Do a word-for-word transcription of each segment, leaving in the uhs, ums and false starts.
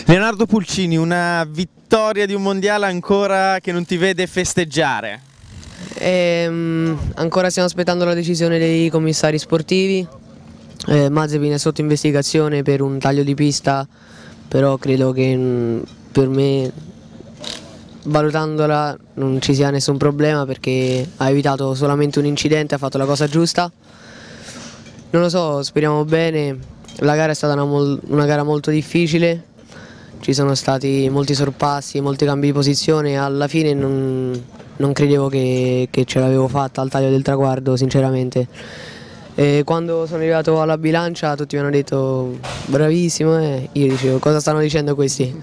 Leonardo Pulcini, una vittoria di un mondiale ancora che non ti vede festeggiare? Ehm, ancora stiamo aspettando la decisione dei commissari sportivi. eh, Mazepin è sotto investigazione per un taglio di pista, però credo che mh, per me, valutandola, non ci sia nessun problema perché ha evitato solamente un incidente, ha fatto la cosa giusta. Non lo so, speriamo bene. La gara è stata una, mol una gara molto difficile, ci sono stati molti sorpassi, molti cambi di posizione e alla fine non, non credevo che, che ce l'avevo fatta al taglio del traguardo, sinceramente. E quando sono arrivato alla bilancia tutti mi hanno detto bravissimo, e io dicevo cosa stanno dicendo questi?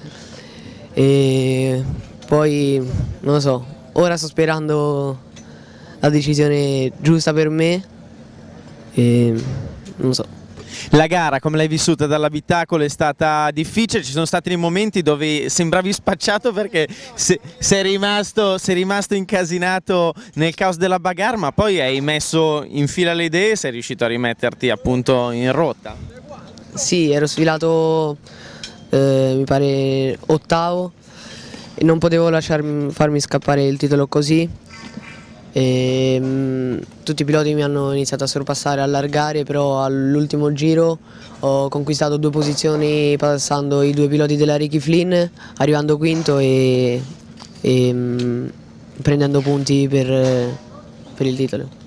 E poi non lo so, ora sto sperando la decisione giusta per me e non so. La gara, come l'hai vissuta dall'abitacolo, è stata difficile, ci sono stati dei momenti dove sembravi spacciato perché se, sei rimasto, sei rimasto incasinato nel caos della bagarre, ma poi hai messo in fila le idee e sei riuscito a rimetterti appunto in rotta. Sì, ero sfilato eh, mi pare ottavo e non potevo lasciarmi, farmi scappare il titolo così. E, mh, tutti i piloti mi hanno iniziato a sorpassare, a allargare, però all'ultimo giro ho conquistato due posizioni passando i due piloti della Ricky Flynn, arrivando quinto e, e mh, prendendo punti per, per il titolo.